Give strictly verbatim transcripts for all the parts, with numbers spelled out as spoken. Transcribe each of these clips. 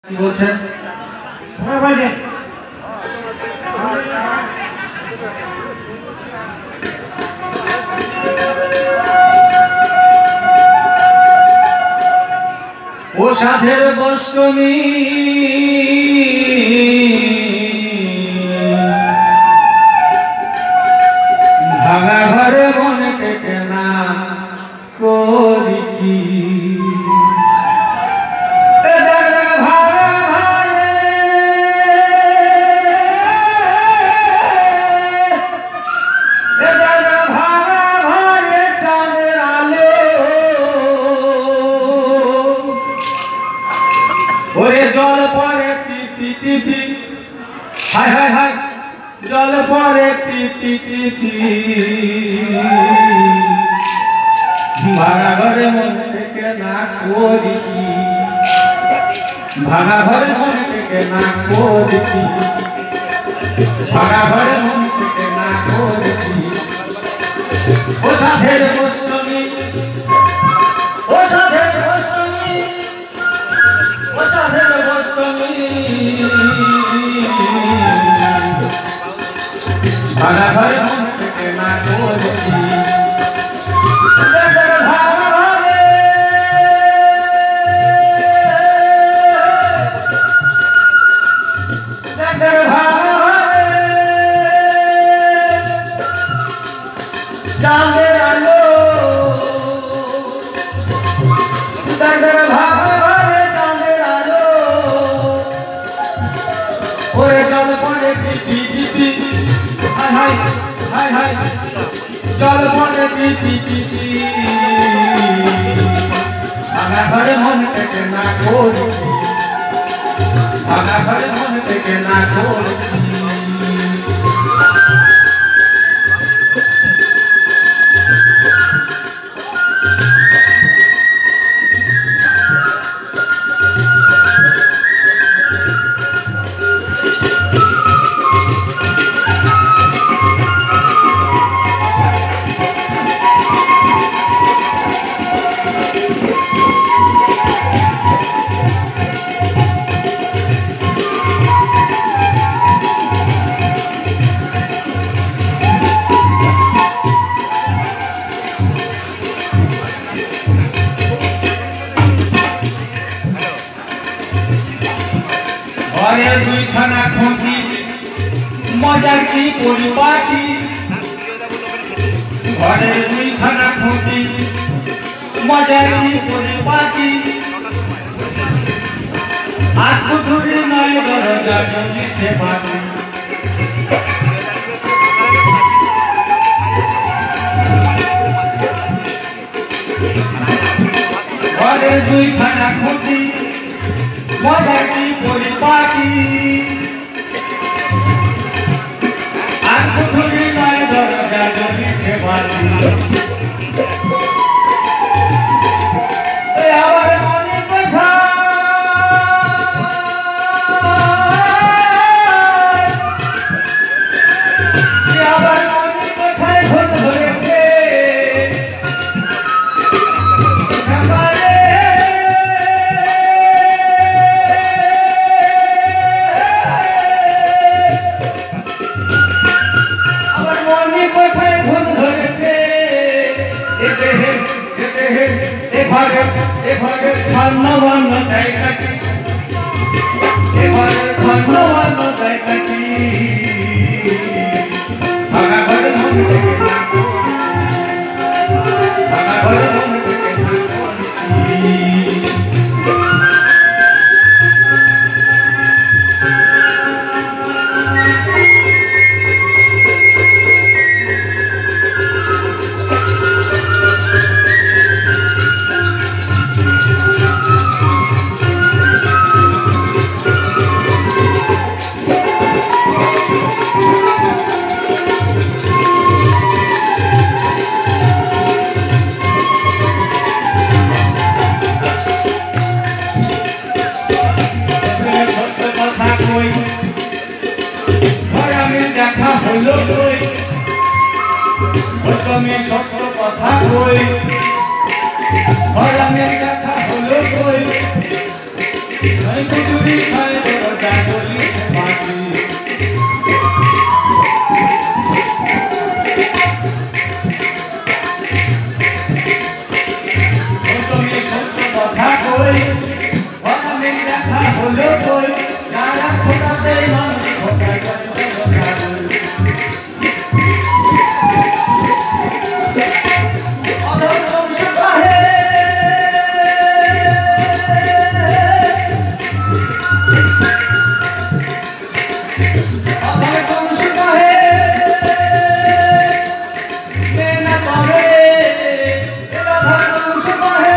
কি বলছেন? ও সাধের বষ্টমী ভাঙা ঘরে মনে থেকে না করি কি জল পরে টিপি টিপি হায় হায় হায় জল পরে টিপি টিপি ভাঙা ঘরে মন থেকে না করি ভাঙা ঘরে মন থেকে না করি ভাঙা ঘরে মন থেকে না করি ও সাধের বষ্টমী ও সাধের বষ্টমী ও সাধের বষ্টমী ভাঙা ঘরে মন থেকে না করেছি চাঁদের আলো চাঁদের ভাবে চাঁদের আলো ওরে জল পড়ে টিপি টিপি হায় হায় হায় হায় জল পড়ে টিপি টিপি ভাঙা ঘরে মন থেকে না করি ভাঙা ঘরে মন থেকে না করি ঘরের দুইখানা খুঁটি মজার কি পরিপাটি ঘরের দুইখানা খুঁটি মজার কি পরিপাটি আজ কুঠুরি নয় দরজা জমিছে বাটি ঘরের দুইখানা খুঁটি মজার কি পরিপাটি আর কুঠুরি নয় দরজা জমিছে বাটি আবার মনে কথা আবার মনে কথায় ঘট ধরেছে এভাবে ছন্ন বর্ণ জায়গাটি এভাবে ছন্ন বর্ণ জায়গাটি ভাঙা ঘরে মন থেকে না ভাঙা ঘরে মন থেকে না দেখা হলো কই তুমি সত্য কথা কই হরামের দেখা হলো কই नहीं कुटुरी खाए तो डाकोली से बाती तो ये सोचो बता कोई बता मेरी रखा बोलो कोई नारा खोटा दे मन खोटा करते बता अधर तुम शुभा है अधर तुम शुभा है लेना पावे अधर तुम शुभा है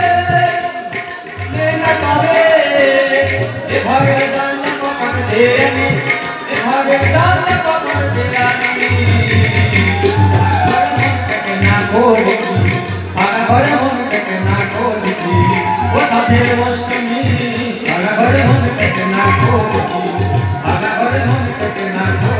लेना पावे ये भगवान को कर दे नी ये भगवान को कर दे नी ना कोई आना भरे मन तक ना कोई वो साथे वस्तुनी आना भरे मन तक ना कोई आना भरे मन तक ना